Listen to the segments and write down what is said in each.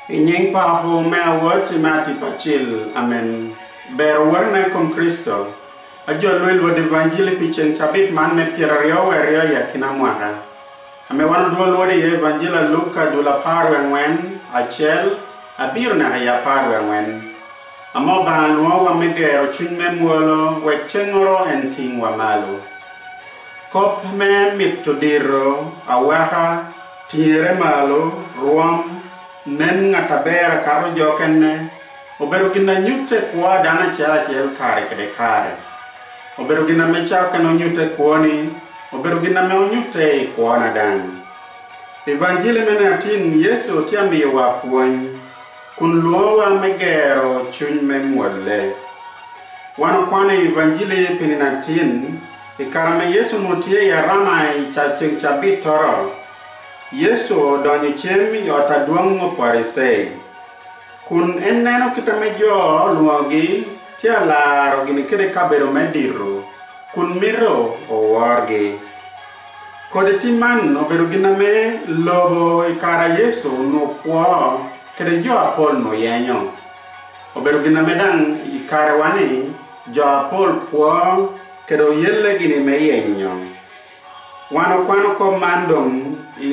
Inying papo mea woti mati pachil, amen. Ber warna kom Kristo. Ajo luel wad evangeli picheng chabit man me pirario werio ya kina mwaka. Ame wan duol wadi evangela Luka dula paru angwen, achel, abir na ya paru angwen. Amo bahan luo wa megero chun me muolo, wechengoro enting wa malu. Kop me mitudiro, awaha, tiere malu, ruam, nen ngatabera karo jokenne, oberu gina nyute kwa dana chela chel kare kede kare. Oberu gina mecha kano nyute kwani, oberu gina me nyute kwa na dan. Evangeli menatin Yesu tiambi wa kwany, kun luowa megero chun me mwole. Wano kwane evangeli peninatin, ikarame Yesu mutie ya ramai chacheng chabit toro. Yesu donyo chemi yota duang ngoparisei. Kun enneno kita mejo luogi tia laro gini kede kabero mediru. Kun miro o wargi. Kode timan oberu gina me lobo ikara Yesu no kwa kede jo apol no yenyo. Oberu gina medang ikara wani jo apol kwa kede yelle gini me yenyo. Wano kwano ko mandong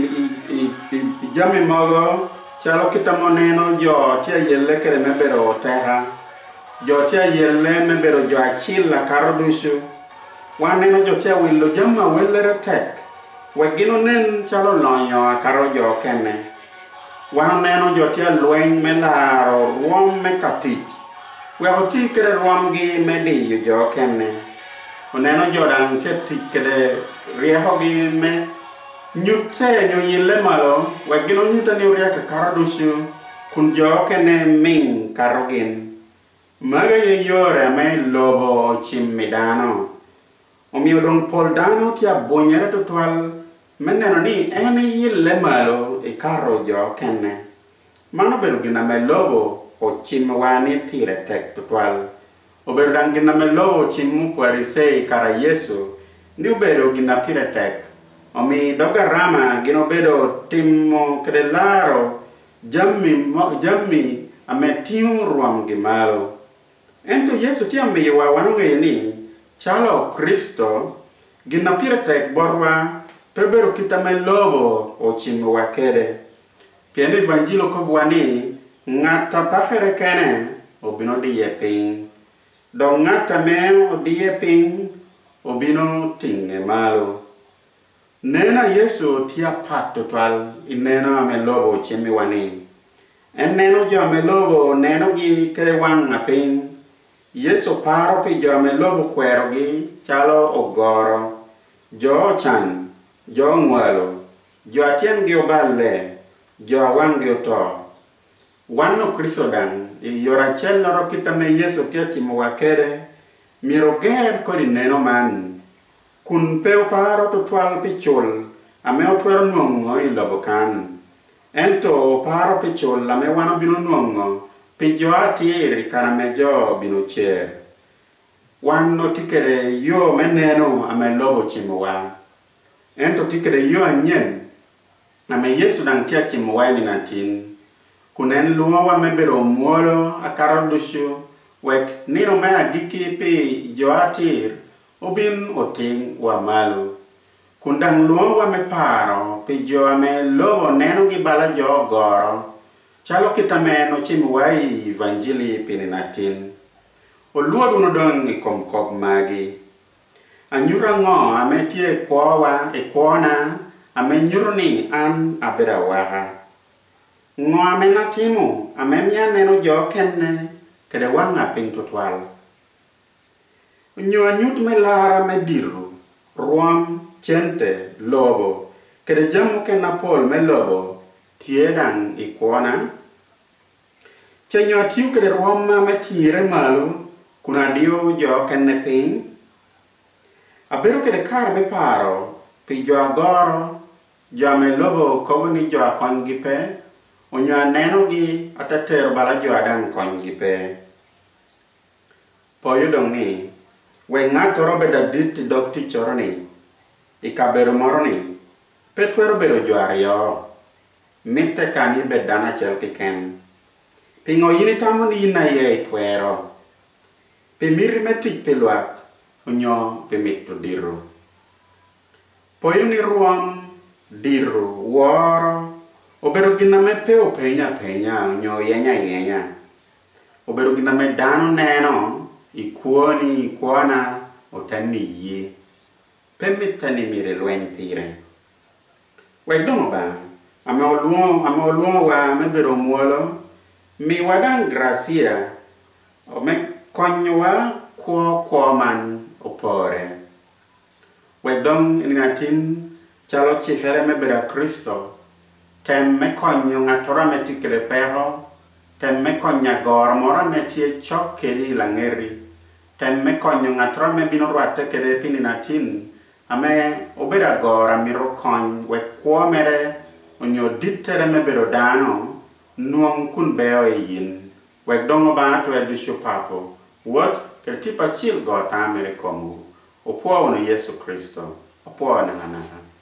jami mogo chalo kita moneno jo tia yelle kede mebero terra jo tia yelle mebero jo achila karodushu waneno jo tia willo jamma wellere tek wagino nen chalo lonyo karo jo kene waneno jo tia lweny melaro ruom me katich wehoti kede ruom gi medi jo kene oneno jo dang tia kede rieho gi me nyute nyo yille malo wagino nyuta ni uriaka karadushu kunjo kene ming karogin maga ye yore me lobo chimmidano omiyo dong poldano tia bonyere tutwal meneno ni ene yille malo e karo jo kene mano beru gina me lobo o chimmwani pire tek tutwal oberu dang gina me lobo chimmu parisei kara Yesu ni oberu gina pire tek Omi doga rama gino bedo timo kede laro jammi ametiu ruam gimalo. Ento Yesu tiambi wa wanunge ni chalo Kristo gina piretek borwa peberu kita me lobo o chimo wakede. Pieni evangelo ko bwani ngata pafere kene obino diye ping. Do ngata me diye ping obino tinge malo. Nena Yesu tia pat total ineno amelobo chemi wani. Enneno jo amelobo neno gi kere wang aping. Yesu paro pi jo amelobo kwero gi chalo ogoro. Jo chan, jo ngwelo, jo atien gi oballe, jo wang gi oto. Wano Kristo dan, yora chel noro kita me Yesu tia chimo wakede, miro ger kodi neno man. Kun peo paro to twal pichol, ame otwero nwongo ilobo kan. Ento paro pichol, ame wano bino nwongo, pijo atiri karame jo bino cher. Wano tikere yo meneno ame lobo chimowa. Ento tikere yo anyen, ame Yesu dang tia chimowa ni natin. Kunen luwa mebero muolo akarodushu, wek nino mea diki pi jo atiri, Obin oting wa malu. Kundang luo wa me paro, pi jo ame lobo neno gibala jo goro. Chalo kita meno chimwai evangeli pininatin. O luo duno dong ikom kop magi. Anyura ngo ame tie kwawa e kwana, ame nyuruni an abeda waha. Ngo ame natimu, ame mia neno jo kenne, kede wanga ping tutwal. Nyo anyut me lara me diru, ruam, chente, lobo, kede jamu ke napol me lobo, tiedang ikwana. Che nyo tiu kede ruam ma me tire malu, kuna dio jo kenne ping. Aberu kede kar me paro, pi jo agoro, jo me lobo kobo ni jo akon gipe, onyo aneno gi atatero bala jo adang kon gipe. Poyo dong ni, we ngato robe da diti dokti choroni, ikabero moroni, petwero bero joario. mitte kan ibe dana chel kiken pingo yini tamo ni na ye twero pe miri metik pelwak onyo pe mitto diro poyuni ruam diro woro obero giname pe o penya onyo yenya obero giname dano neno ikuoni ikuana otani ye pe mitani mire lwen pire wedong ba ame oluo wa mebero muolo mi wadan gracia o me konywa kwa man opore wedong inatin chalo chikere mebera Kristo tem me konyo ngatora metikere peho tem me konya gor mora metie chok kedi langeri tem me konyo ngatora mebino rwate kede pininatin ame obera gor amiro kony we kwa mere onyo ditere mebero dano nuong kun beo yin wedong ba to edisho papo what kertipa chil go ta mere komu opo ono Yesu Kristo opo na ngana